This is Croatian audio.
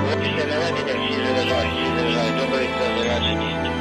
现在外面点其实的少，其实的少，中国人的少是你。